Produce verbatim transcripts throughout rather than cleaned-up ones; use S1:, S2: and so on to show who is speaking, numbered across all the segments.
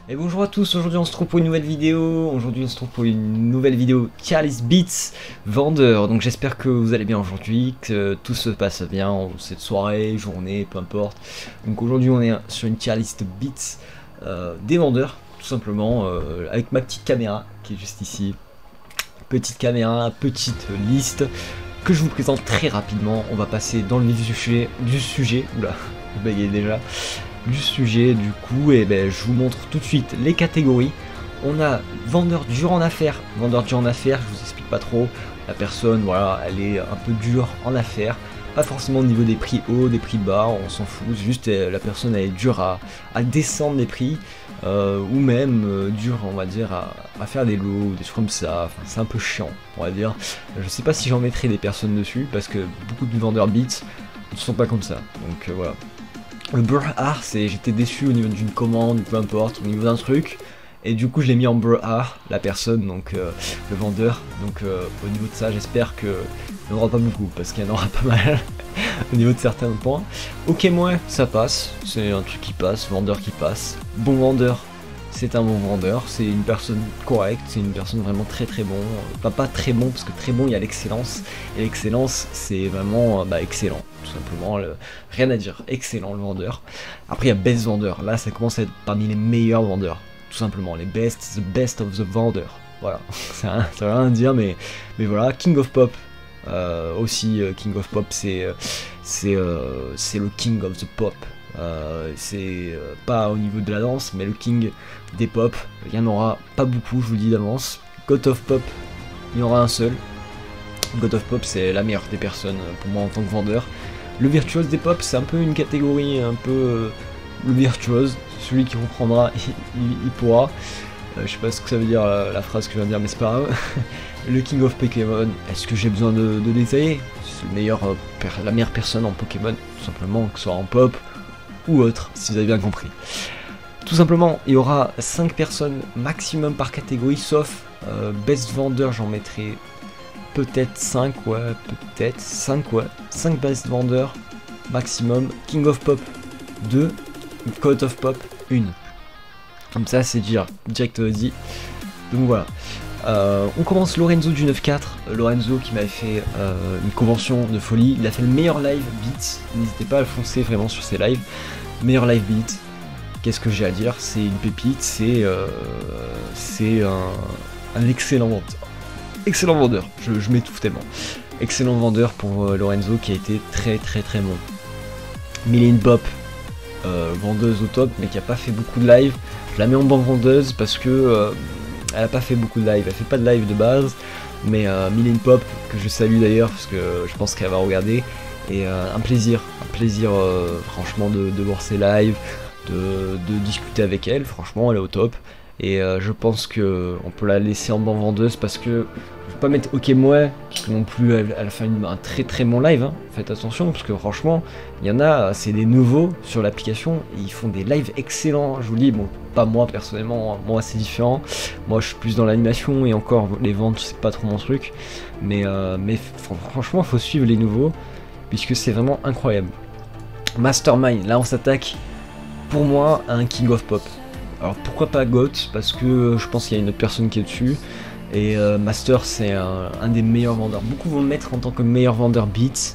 S1: Et bonjour à tous, aujourd'hui on se trouve pour une nouvelle vidéo, aujourd'hui on se trouve pour une nouvelle vidéo Tier List Beats vendeur. Donc j'espère que vous allez bien aujourd'hui, que tout se passe bien en cette soirée, journée, peu importe. Donc aujourd'hui on est sur une Tier List Beats euh, des vendeurs, tout simplement, euh, avec ma petite caméra qui est juste ici. Petite caméra, petite liste que je vous présente très rapidement. On va passer dans le vif du sujet, du sujet, oula, je bégayais déjà. du sujet du coup, et ben je vous montre tout de suite les catégories. On a vendeur dur en affaires, vendeur dur en affaires, je vous explique pas trop. La personne, voilà, elle est un peu dure en affaires, pas forcément au niveau des prix hauts, des prix bas, on s'en fout, juste euh, la personne elle est dure à, à descendre les prix, euh, ou même euh, dure, on va dire, à, à faire des lots, des trucs comme ça. Enfin, c'est un peu chiant, on va dire. Je sais pas si j'en mettrai des personnes dessus, parce que beaucoup de vendeurs beats ne sont pas comme ça, donc euh, voilà. Le Burr-Art, c'est j'étais déçu au niveau d'une commande, peu importe, au niveau d'un truc, et du coup je l'ai mis en Burr-Art, la personne, donc euh, le vendeur. Donc euh, au niveau de ça, j'espère qu'il n'y en aura pas beaucoup, parce qu'il y en aura pas mal au niveau de certains points. Ok, moi ça passe, c'est un truc qui passe, vendeur qui passe. Bon vendeur, c'est un bon vendeur, c'est une personne correcte, c'est une personne vraiment très très bon. Enfin, pas très bon, parce que très bon il y a l'excellence, et l'excellence c'est vraiment bah, excellent, tout simplement, le... rien à dire, excellent le vendeur. Après il y a best vendeur, là ça commence à être parmi les meilleurs vendeurs, tout simplement, les best, the best of the vendeur, voilà, ça veut rien dire, mais, mais voilà. King of Pop, euh, aussi, euh, King of Pop c'est euh, c'est euh, le King of the Pop. Euh, c'est euh, pas au niveau de la danse, mais le king des pop, il y en aura pas beaucoup, je vous le dis d'avance. God of Pop, il y en aura un seul. God of Pop, c'est la meilleure des personnes pour moi en tant que vendeur. Le virtuose des pop, c'est un peu une catégorie, un peu euh, le virtuose, celui qui comprendra, il, il, il pourra. Euh, je sais pas ce que ça veut dire la, la phrase que je viens de dire, mais c'est pas grave. Le King of Pokémon, est-ce que j'ai besoin de, de détailler? C'est le meilleur, euh, la meilleure personne en Pokémon, tout simplement, que ce soit en pop ou autre, si vous avez bien compris. Tout simplement, il y aura cinq personnes maximum par catégorie, sauf euh, best vendeur, j'en mettrai peut-être cinq, ouais, peut-être cinq, ouais, cinq best vendeurs maximum. King of Pop deux, God of Pop un. Comme ça, c'est dire direct dit. Donc voilà. Euh, on commence Lorenzo du neuf quatre, Lorenzo qui m'avait fait euh, une convention de folie, il a fait le meilleur live beat, n'hésitez pas à le foncer vraiment sur ses lives, meilleur live beat, qu'est-ce que j'ai à dire, c'est une pépite, c'est euh, c'est un, un excellent vendeur, excellent vendeur, je, je m'étouffe tellement, excellent vendeur pour euh, Lorenzo qui a été très très très bon. Milline Pop, euh, vendeuse au top mais qui a pas fait beaucoup de live, je la mets en banque vendeuse parce que euh, elle a pas fait beaucoup de live, elle fait pas de live de base, mais euh, Milline Pop, que je salue d'ailleurs, parce que je pense qu'elle va regarder, et euh, un plaisir, un plaisir euh, franchement de, de voir ses lives, de, de discuter avec elle, franchement elle est au top, et euh, je pense que on peut la laisser en banque vendeuse, parce que je vais pas mettre ok moi, parce que non plus elle, elle a fait une, un très très bon live, hein. Faites attention, parce que franchement, il y en a, c'est des nouveaux sur l'application, et ils font des lives excellents, je vous le dis, bon, pas moi personnellement, moi c'est différent, moi je suis plus dans l'animation, et encore les ventes c'est pas trop mon truc, mais, euh, mais franchement faut suivre les nouveaux, puisque c'est vraiment incroyable. Mastermind, là on s'attaque pour moi à un King of Pop. Alors pourquoi pas Goat, parce que je pense qu'il y a une autre personne qui est dessus, et euh, Master c'est un, un des meilleurs vendeurs, beaucoup vont le mettre en tant que meilleur vendeur beats.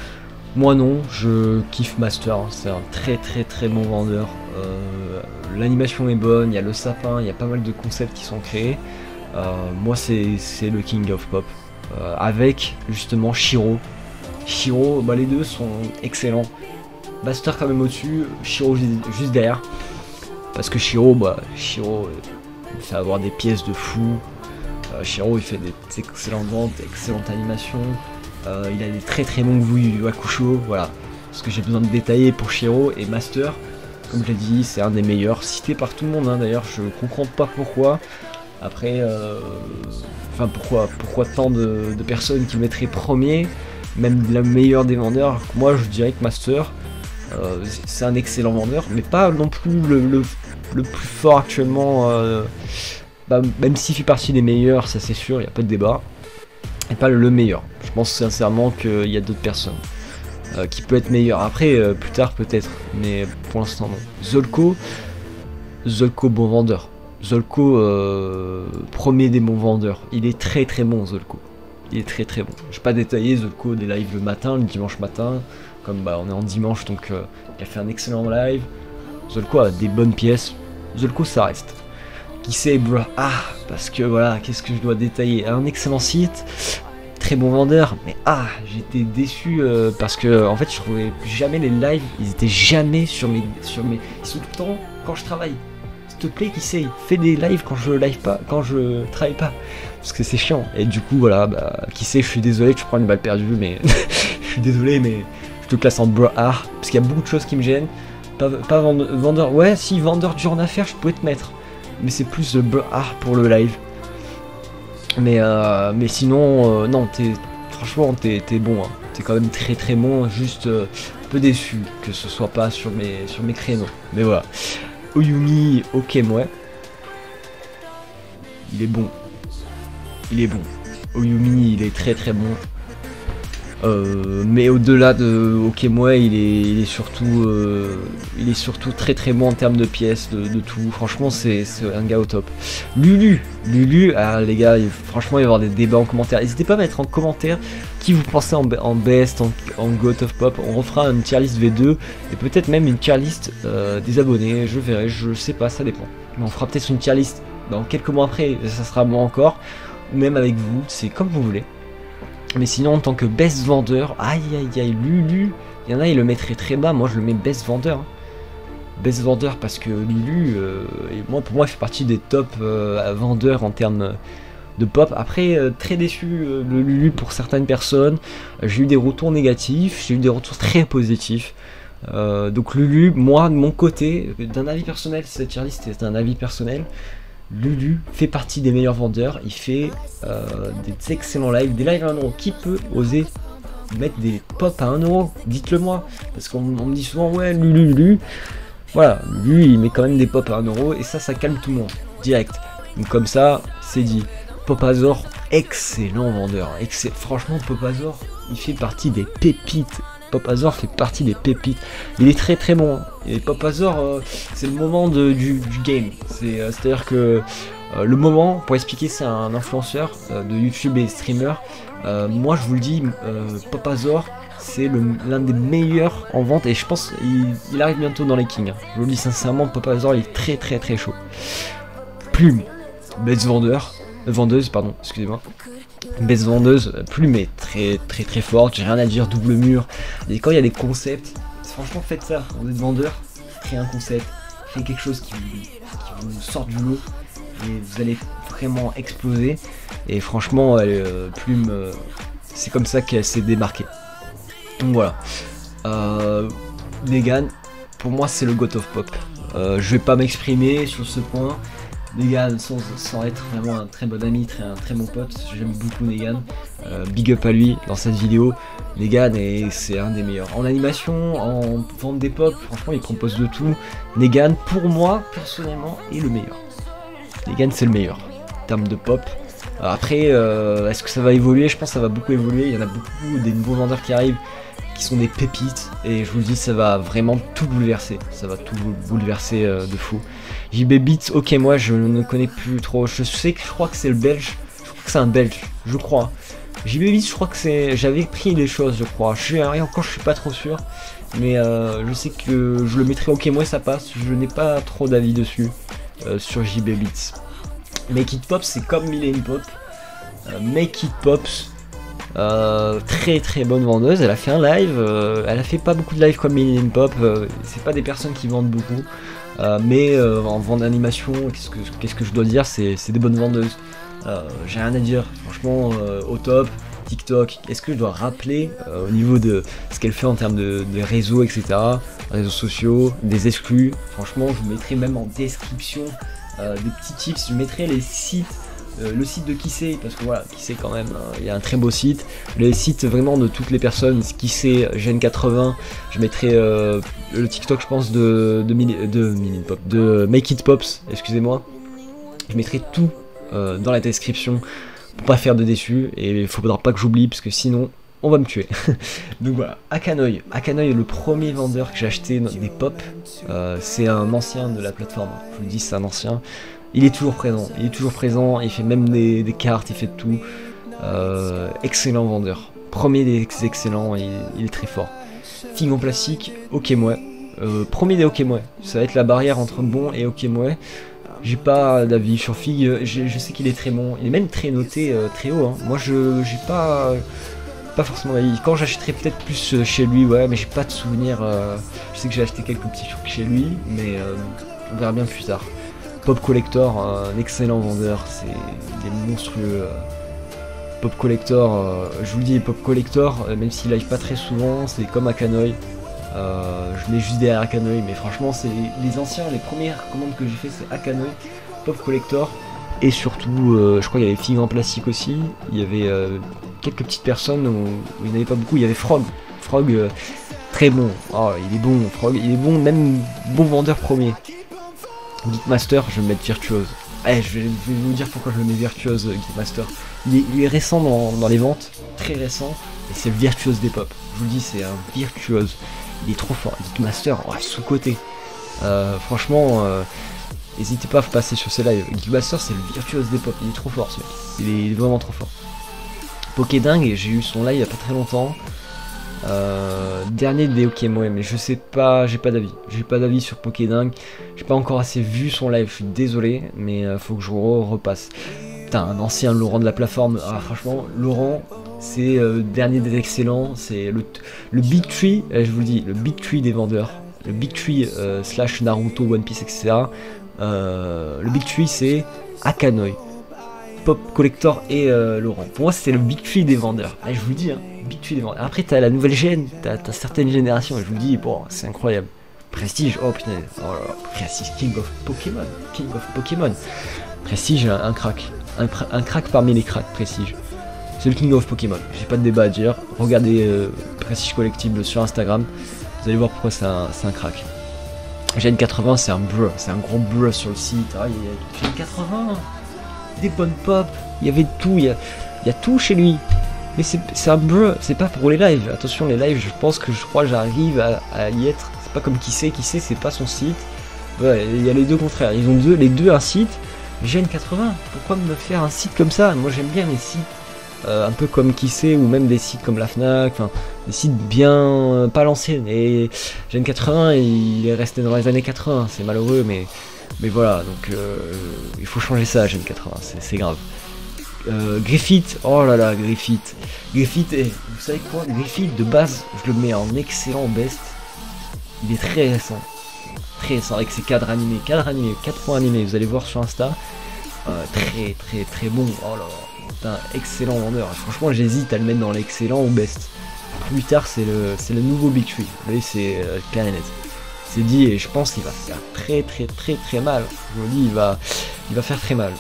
S1: Moi non, je kiffe Master, c'est un très très très bon vendeur, euh, l'animation est bonne, il y a le sapin, il y a pas mal de concepts qui sont créés, euh, moi c'est le King of Pop, euh, avec justement Shiro. Shiro, bah, les deux sont excellents, Master quand même au-dessus, Shiro juste derrière, parce que Shiro, bah, Shiro il fait avoir des pièces de fou, euh, Shiro il fait des excellentes ventes, excellentes animations. Euh, il a des très très bons goûts du Hakusho, voilà ce que j'ai besoin de détailler pour Shiro. Et Master, comme je l'ai dit, c'est un des meilleurs, cité par tout le monde, hein, d'ailleurs je comprends pas pourquoi. Après, euh, enfin pourquoi, pourquoi tant de, de personnes qui le mettraient premier, même la meilleure des vendeurs. Moi je dirais que Master, euh, c'est un excellent vendeur, mais pas non plus le, le, le plus fort actuellement, euh, bah, même s'il fait partie des meilleurs, ça c'est sûr, il n'y a pas de débat. Et pas le meilleur. Je pense sincèrement qu'il y a d'autres personnes euh, qui peut être meilleur. Après, euh, plus tard peut-être, mais pour l'instant non. Zolko, Zolko bon vendeur. Zolko euh, premier des bons vendeurs. Il est très très bon Zolko. Il est très très bon. Je vais pas détailler Zolko des lives le matin, le dimanche matin. Comme bah on est en dimanche donc euh, il a fait un excellent live. Zolko a des bonnes pièces. Zolko ça reste. Qui sait bro. Ah parce que voilà, qu'est-ce que je dois détailler. Un excellent site. Très bon vendeur, mais ah, j'étais déçu euh, parce que en fait je trouvais jamais les lives, ils étaient jamais sur mes, sur mes, ils sont tout le temps quand je travaille. S'il te plaît, qui sait, fais des lives quand je live pas, quand je travaille pas, parce que c'est chiant. Et du coup voilà, bah, qui sait, je suis désolé, tu prends une balle perdue, mais je suis désolé, mais je te classe en bro art parce qu'il y a beaucoup de choses qui me gênent. Pas, pas vendeur, ouais, si vendeur dur en affaires, je pouvais te mettre, mais c'est plus le bro art pour le live. Mais, euh, mais sinon, euh, non, t'es, franchement, t'es bon, hein. T'es quand même très très bon, juste euh, un peu déçu que ce soit pas sur mes, sur mes créneaux. Mais voilà. Oyumi, ok, moi. Il est bon. Il est bon. Oyumi, il est très très bon. Euh, mais au-delà de Okemoi, il est, il est surtout, euh, il est surtout très très bon en termes de pièces, de, de tout. Franchement, c'est un gars au top. Lulu, Lulu, ah, les gars, il, franchement, il va y avoir des débats en commentaire. N'hésitez pas à mettre en commentaire qui vous pensez en, en best, en, en goat of pop. On refera une tier list V deux et peut-être même une tier list euh, des abonnés. Je verrai, je sais pas, ça dépend. Mais on fera peut-être une tier list dans quelques mois après. Ça sera moi encore, ou même avec vous. C'est comme vous voulez. Mais sinon, en tant que best vendeur, aïe aïe aïe, Lulu, il y en a, il le mettrait très bas. Moi, je le mets best vendeur. Hein. Best vendeur parce que Lulu, euh, et moi, pour moi, il fait partie des top euh, vendeurs en termes de pop. Après, euh, très déçu euh, le Lulu pour certaines personnes. Euh, j'ai eu des retours négatifs, j'ai eu des retours très positifs. Euh, donc Lulu, moi, de mon côté, d'un avis personnel, cette tier list est un avis personnel. Lulu fait partie des meilleurs vendeurs, il fait euh, des excellents lives, des lives à un euro. Qui peut oser mettre des pop à un euro? Dites-le moi, parce qu'on me dit souvent ouais Lulu, Lulu. Voilà, lui il met quand même des pop à un euro et ça, ça calme tout le monde, direct. Donc comme ça, c'est dit. Popazor, excellent vendeur, Excell... franchement Popazor, il fait partie des pépites. Popazor fait partie des pépites. Il est très très bon. Et Popazor, euh, c'est le moment de, du, du game. C'est euh, à dire que euh, le moment, pour expliquer, c'est un influenceur euh, de YouTube et streamer. Euh, moi, je vous le dis, euh, Popazor, c'est l'un des meilleurs en vente. Et je pense qu'il il arrive bientôt dans les kings. Je vous le dis sincèrement, Popazor, il est très très très chaud. Plume, best vendeur, euh, vendeuse, pardon, excusez-moi. Best vendeuse, Plume est très très très forte, j'ai rien à dire, double mur. Et quand il y a des concepts, franchement faites ça, vous êtes vendeur, créez un concept, faites quelque chose qui vous, qui vous sort du lot et vous allez vraiment exploser. Et franchement, euh, Plume, euh, c'est comme ça qu'elle s'est démarquée. Donc voilà. Euh, Negan, pour moi c'est le God of Pop. Euh, je vais pas m'exprimer sur ce point. Negan, sans, sans être vraiment un très bon ami, très, un très bon pote, j'aime beaucoup Negan. Euh, big up à lui dans cette vidéo. Negan, c'est un des meilleurs. En animation, en vente des pop, franchement, il compose de tout. Negan, pour moi, personnellement, est le meilleur. Negan, c'est le meilleur en termes de pop. Alors après, euh, est-ce que ça va évoluer? Je pense que ça va beaucoup évoluer. Il y en a beaucoup, des nouveaux vendeurs qui arrivent, qui sont des pépites. Et je vous le dis, ça va vraiment tout bouleverser. Ça va tout bouleverser euh, de fou. J B Beats, ok, moi je ne connais plus trop. Je sais que je crois que c'est le belge. Je crois que c'est un belge, je crois. J B Beats, je crois que c'est. J'avais pris des choses, je crois. Je suis encore, je suis pas trop sûr. Mais euh, je sais que je le mettrai ok, moi ça passe. Je n'ai pas trop d'avis dessus euh, sur J B Beats. Make It Pop, c'est comme Millennium Pop. Euh, Make It Pops. Euh, très très bonne vendeuse, elle a fait un live, euh, elle a fait pas beaucoup de live comme Millennium Pop, euh, c'est pas des personnes qui vendent beaucoup, euh, mais euh, en vente d'animation, qu'est-ce que, qu'est-ce que je dois dire, c'est des bonnes vendeuses, euh, j'ai rien à dire, franchement euh, au top. TikTok, est-ce que je dois rappeler euh, au niveau de ce qu'elle fait en termes de, de réseaux, et cetera, réseaux sociaux, des exclus, franchement je vous mettrai même en description euh, des petits tips, je mettrai les sites. Euh, le site de Kissé, parce que voilà, Kissé quand même, il euh, y a un très beau site. Les sites vraiment de toutes les personnes, Kissé, Gen quatre-vingts, je mettrai euh, le TikTok, je pense, de, de, de, de, Pop, de Make It Pops, excusez-moi. Je mettrai tout euh, dans la description pour pas faire de déçus, et il faudra pas que j'oublie, parce que sinon, on va me tuer. Donc voilà, Akanoï. Akanoï est le premier vendeur que j'ai acheté des pop. Euh, c'est un ancien de la plateforme. Je vous le dis, c'est un ancien. Il est toujours présent. Il est toujours présent. Il fait même des, des cartes. Il fait de tout. Euh, excellent vendeur. Premier des excellents. Il, il est très fort. Figue en plastique. Okemwe. Euh, premier des Okemwe. Ça va être la barrière entre bon et Okemwe. J'ai pas d'avis sur Figue. Je sais qu'il est très bon. Il est même très noté, euh, très haut. Hein. Moi, je j'ai pas. Pas forcément d'avis. Quand j'achèterai peut-être plus chez lui, ouais, mais j'ai pas de souvenir. Euh, je sais que j'ai acheté quelques petits trucs chez lui, mais euh, on verra bien plus tard. Pop Collector, un excellent vendeur, c'est des monstrueux. Euh, Pop Collector, euh, je vous le dis, Pop Collector, euh, même s'il arrive pas très souvent, c'est comme Akanoï. Euh, je mets juste derrière Akanoï, mais franchement, c'est les anciens, les premières commandes que j'ai fait, c'est Akanoï, Pop Collector. Et surtout, euh, je crois qu'il y avait Figue en plastique aussi. Il y avait euh, quelques petites personnes où, où il n'y en avait pas beaucoup. Il y avait Frog. Frog, euh, très bon. Oh, il est bon, Frog. Il est bon, même bon vendeur premier. Geekmaster, je vais me mettre Virtuose. Allez, je vais, je vais vous dire pourquoi je le mets Virtuose, Geekmaster. Il est, il est récent dans, dans les ventes, très récent. Et c'est le Virtuose des pop. Je vous le dis, c'est un Virtuose. Il est trop fort. Geekmaster, oh, sous-côté. Euh, franchement... Euh, n'hésitez pas à passer sur ces lives. Geekmaster, c'est le Virtuose des pop. Il est trop fort, ce mec. Il est, il est vraiment trop fort. Pokédingue, j'ai eu son live il y a pas très longtemps. Euh, dernier des Okemwe, mais je sais pas, j'ai pas d'avis. J'ai pas d'avis sur Pokédingue. J'ai pas encore assez vu son live, je suis désolé, mais euh, faut que je re repasse. Putain, un ancien Laurent de la plateforme. Ah, franchement, Laurent, c'est euh, dernier des excellents. C'est le, le Big Tree, euh, je vous le dis, le Big Tree des vendeurs. Le Big Tree euh, slash Naruto, One Piece, et cetera. Euh, le Big Tree, c'est Akanoï, Pop Collector et euh, Laurent. Pour moi, c'est le Big Tree des vendeurs. Allez, je vous le dis, hein, Big Tree des vendeurs. Après, t'as la nouvelle gêne, t'as as certaines générations, et je vous le dis, bon, c'est incroyable. Prestige, oh putain, oh là là, Prestige, King of Pokémon, King of Pokémon. Prestige, un, un crack, un, un crack parmi les cracks, Prestige. C'est le King of Pokémon, j'ai pas de débat à dire. Regardez euh, Prestige Collectible sur Instagram, vous allez voir pourquoi c'est un, un crack. G N quatre-vingts, c'est un bruh, c'est un gros bruh sur le site. Ah, il y a G N quatre-vingts, des bonnes pop, il y avait tout, il y a, il y a tout chez lui. Mais c'est un bruh, c'est pas pour les lives. Attention, les lives, je pense que je crois j'arrive à, à y être. C'est pas comme qui sait, qui sait, c'est pas son site. Ouais, il y a les deux contraires. Ils ont deux, les deux un site. G N quatre-vingts, pourquoi me faire un site comme ça? Moi j'aime bien les sites euh, un peu comme qui sait, ou même des sites comme la Fnac, enfin des sites bien euh, pas l'ancienne. Et G N quatre-vingts, il est resté dans les années quatre-vingts, c'est malheureux, mais mais voilà, donc euh, il faut changer ça, G N quatre-vingts, c'est grave. Euh, Griffith, oh là là, Griffith, Griffith, et vous savez quoi, Griffith de base, je le mets en excellent best. Il est très récent, très récent avec ses cadres animés, cadres animés, quatre points animés, vous allez voir sur Insta. Euh, très très très bon, oh là là, putain, excellent vendeur. Franchement, j'hésite à le mettre dans l'excellent ou best. Plus tard, c'est le c'est le nouveau Big Tree. Vous voyez, c'est euh, clair et net. C'est dit, et je pense qu'il va faire très très très très mal. Je vous le dis, il va il va faire très mal.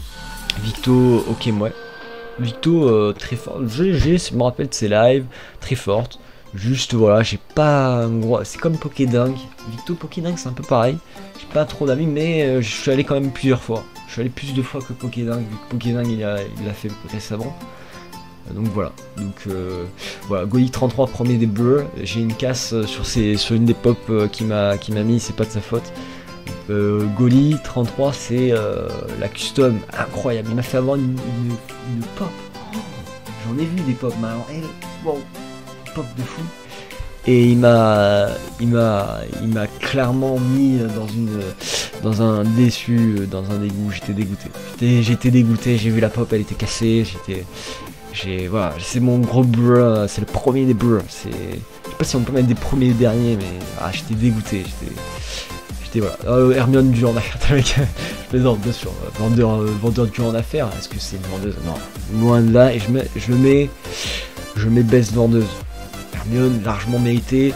S1: Victo, ok, moi. Victo, euh, très fort. J'ai, je me rappelle de ses lives, très forte. Juste voilà, j'ai pas un gros. C'est comme Pokédingue. Victo, Pokédingue, c'est un peu pareil. J'ai pas trop d'amis, mais euh, je suis allé quand même plusieurs fois. Je suis allé plus de fois que Pokédingue, vu que Pokédingue il l'a il a fait récemment. Donc voilà, donc euh, voilà, Goli trente-trois, premier des bleus. J'ai une casse sur, ses, sur une des pop euh, qui m'a qui m'a mis, c'est pas de sa faute. Euh, Goli trente-trois, c'est euh, la custom incroyable. Il m'a fait avoir une, une, une pop. Oh, j'en ai vu des pop, mais alors elle, wow, pop de fou. Et il m'a, il m'a, il m'a clairement mis dans une, dans un déçu, dans un dégoût. J'étais dégoûté. J'étais, j'étais dégoûté. J'ai vu la pop, elle était cassée. J'étais, j'ai, voilà, c'est mon gros bruh. C'est le premier des bruh. C'est, je sais pas si on peut mettre des premiers et des derniers, mais ah, j'étais dégoûté. J'étais, j'étais voilà. Euh, Hermione dur en affaire, mec. Je plaisante bien sûr. Vendeur, euh, vendeur dur en affaire. Est-ce que c'est une vendeuse? Non, loin de là. Et je mets, je le mets, je mets best vendeuse. Hermione, largement mérité.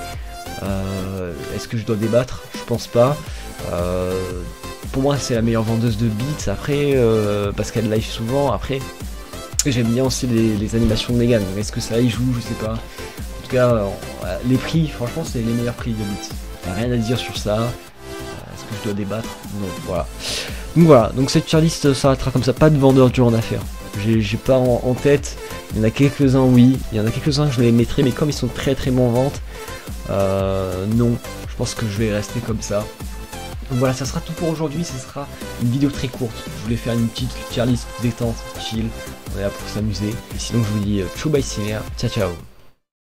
S1: Euh, Est-ce que je dois débattre? Je pense pas. Euh, pour moi, c'est la meilleure vendeuse de beats. Après, euh, parce qu'elle live souvent. Après, j'aime bien aussi les, les animations de Megan. Est-ce que ça y joue? Je sais pas. En tout cas, euh, les prix, franchement, c'est les meilleurs prix de beats. Il n'y a rien à dire sur ça. Euh, Est-ce que je dois débattre? Non, voilà. Donc voilà. Donc cette tier list s'arrêtera comme ça. Pas de vendeur dur en affaires. J'ai pas en, en tête Il y en a quelques-uns, oui. Il y en a quelques-uns que je les mettrai, mais comme ils sont très très bons en vente, euh, non. Je pense que je vais rester comme ça. Donc voilà, ça sera tout pour aujourd'hui. Ce sera une vidéo très courte. Je voulais faire une petite tier list détente, chill. On est là pour s'amuser. Et sinon, je vous dis euh, ciao, bye, cinéma. Ciao, ciao.